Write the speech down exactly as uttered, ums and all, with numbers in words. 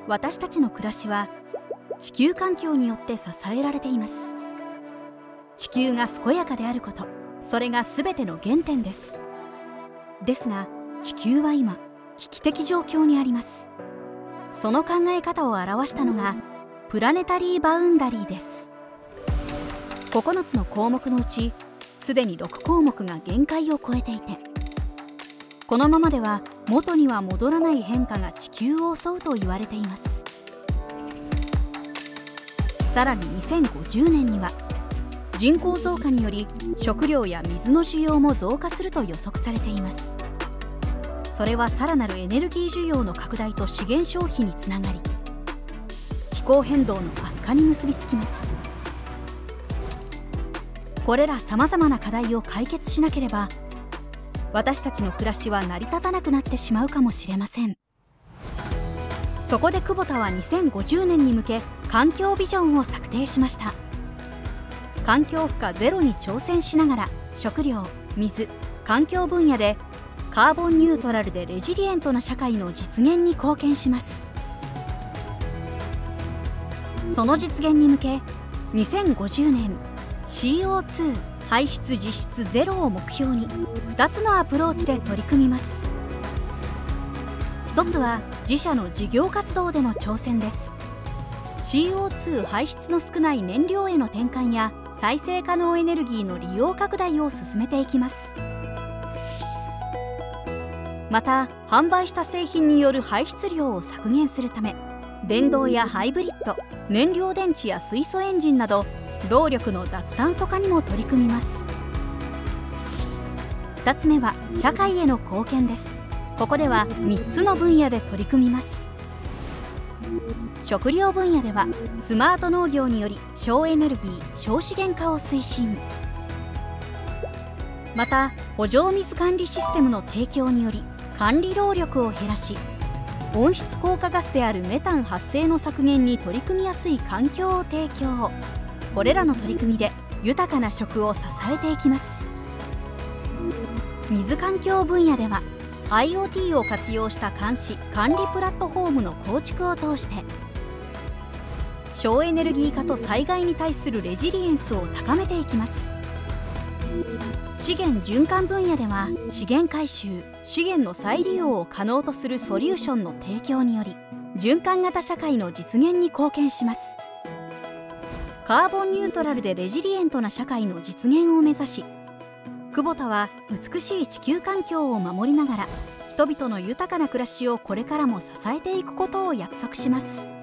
私たちの暮らしは地球環境によって支えられています。地球が健やかであること、それが全ての原点です。ですが地球は今危機的状況にあります。その考え方を表したのがプラネタリーバウンダリーです。ここのつの項目のうちすでにろく項目が限界を超えていて、このままでは元には戻らない変化が地球を襲うと言われています。さらににせんごじゅうねんには人口増加により食料や水の需要も増加すると予測されています。それはさらなるエネルギー需要の拡大と資源消費につながり、気候変動の悪化に結びつきます。これらさまざまな課題を解決しなければ、私たちの暮らしは成り立たなくなってしまうかもしれません。そこで久保田はにせんごじゅうねんに向け環境ビジョンを策定しました。環境負荷ゼロに挑戦しながら食料、水、環境分野でカーボンニュートラルでレジリエントな社会の実現に貢献します。その実現に向けにせんごじゅうねん シーオーツー 排出実質ゼロを目標にふたつのアプローチで取り組みます。ひとつは自社の事業活動での挑戦です。 シーオーツー 排出の少ない燃料への転換や再生可能エネルギーの利用拡大を進めていきます。また販売した製品による排出量を削減するため、電動やハイブリッド、燃料電池や水素エンジンなど動力の脱炭素化にも取り組みます。ふたつめは社会への貢献です。ここではみっつの分野で取り組みます。食料分野ではスマート農業により省エネルギー、省資源化を推進。また補助水管理システムの提供により管理労力を減らし、温室効果ガスであるメタン発生の削減に取り組みやすい環境を提供。これらの取り組みで豊かな食を支えていきます。水環境分野では アイオーティー を活用した監視・管理プラットフォームの構築を通して省エネルギー化と災害に対するレジリエンスを高めていきます。資源循環分野では資源回収・資源の再利用を可能とするソリューションの提供により循環型社会の実現に貢献します。カーボンニュートラルでレジリエントな社会の実現を目指し、久保田は美しい地球環境を守りながら人々の豊かな暮らしをこれからも支えていくことを約束します。